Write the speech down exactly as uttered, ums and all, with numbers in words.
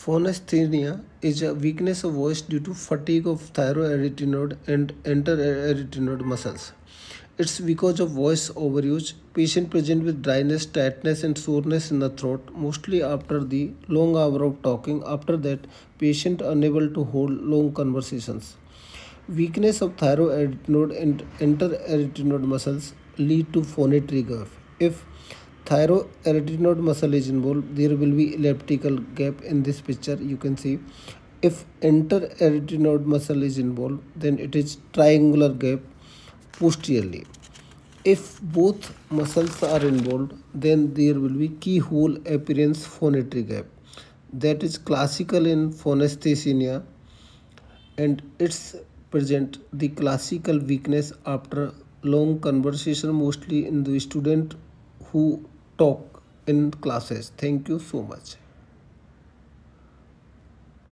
Phonesthesia is a weakness of voice due to fatigue of thyroarytenoid and enteroarytenoid muscles. It's because of voice overuse. Patient present with dryness, tightness, and soreness in the throat, mostly after the long hour of talking. After that, patient unable to hold long conversations. Weakness of thyroarytenoid and enteroarytenoid muscles lead to phonatory gap. If thyroarytenoid muscle is involved, there will be elliptical gap in this picture. You can see if enteroarytenoid muscle is involved, then it is triangular gap posteriorly. If both muscles are involved, then there will be keyhole appearance phonatory gap. That is classical in phonesthesia, and it's present the classical weakness after long conversation, mostly in the student who talk in classes. Thank you so much.